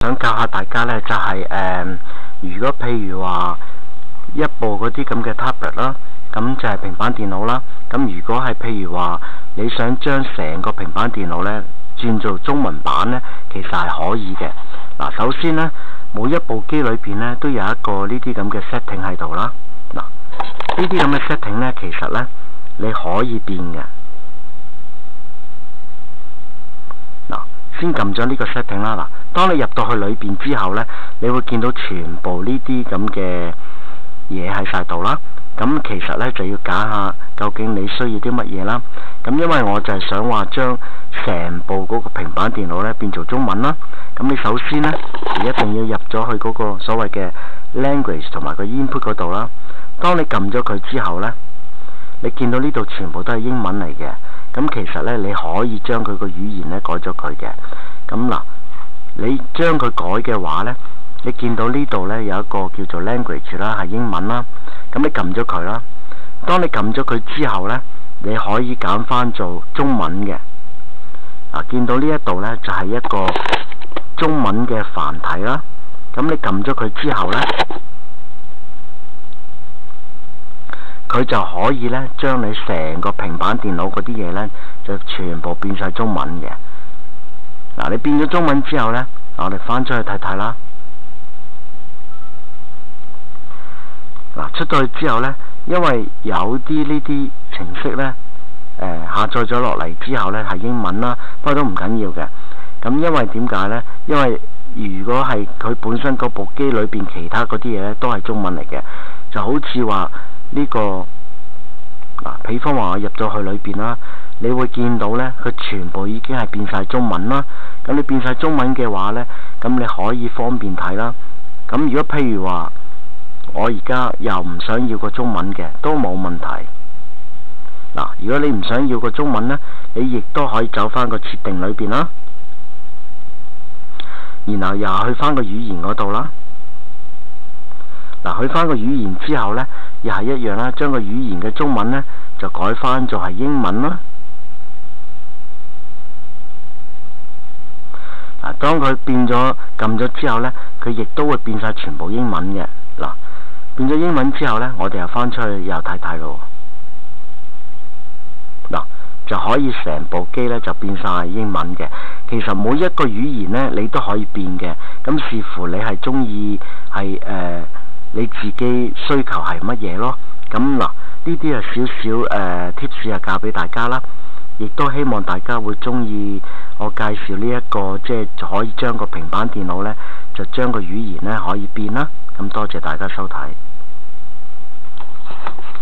想教下大家呢，就係如果譬如話一部嗰啲咁嘅 tablet 啦，咁就係平板電腦啦。咁如果係譬如話你想將成個平板電腦呢轉做中文版呢，其實係可以嘅。嗱，首先呢，每一部機裏邊呢都有一個呢啲咁嘅 setting 喺度啦。嗱，呢啲咁嘅 setting 呢，其實呢你可以變嘅。嗱，先撳咗呢個 setting 啦。嗱，當你入到去裏邊之後呢，你會見到全部呢啲咁嘅嘢喺晒度啦。咁其實呢，就要揀下究竟你需要啲乜嘢啦。咁因為我就係想話將成部嗰個平板電腦呢變做中文啦。咁你首先呢，你一定要入咗去嗰個所謂嘅 language 同埋個 input 嗰度啦。當你撳咗佢之後呢，你見到呢度全部都係英文嚟嘅。咁其實呢，你可以將佢個語言呢改咗佢嘅。咁嗱，你將佢改嘅話呢，你見到呢度呢有一個叫做 language 啦，係英文啦。咁你撳咗佢啦。當你撳咗佢之後呢，你可以揀翻做中文嘅。見到呢一度呢，就係一個中文嘅繁體啦。咁你撳咗佢之後呢，佢就可以呢將你成個平板電腦嗰啲嘢呢，就全部變晒中文嘅。嗱，你變咗中文之後呢，我哋翻出去睇睇啦。嗱，出到去之後呢，因為有啲呢啲程式呢，下載咗落嚟之後呢係英文啦，不過都唔緊要嘅。咁因為點解呢？因為如果係佢本身嗰部機裏邊其他嗰啲嘢呢都係中文嚟嘅，就好似話呢個嗱，譬方話我入咗去裏邊啦，你會見到呢，佢全部已經係變晒中文啦。咁你變晒中文嘅話呢，咁你可以方便睇啦。咁如果譬如話我而家又唔想要個中文嘅，都冇問題。嗱，如果你唔想要個中文呢，你亦都可以走翻個設定裏邊啦，然後又去翻個語言嗰度啦。嗱，去翻個語言之後呢，又係一樣啦，將個語言嘅中文呢就改翻做係英文啦。嗱，當佢變咗撳咗之後呢，佢亦都會變晒全部英文嘅。嗱，變咗英文之後呢，我哋又翻出去又睇睇咯。嗱，就可以成部機呢就變晒英文嘅。其實每一個語言呢，你都可以變嘅。咁視乎你係中意係你自己需求係乜嘢咯。咁嗱，呢啲係少少tips 啊，教俾大家啦。亦都希望大家會中意我介紹呢一個，即係可以將個平板電腦呢，就將個語言呢可以變啦。咁多謝大家收睇。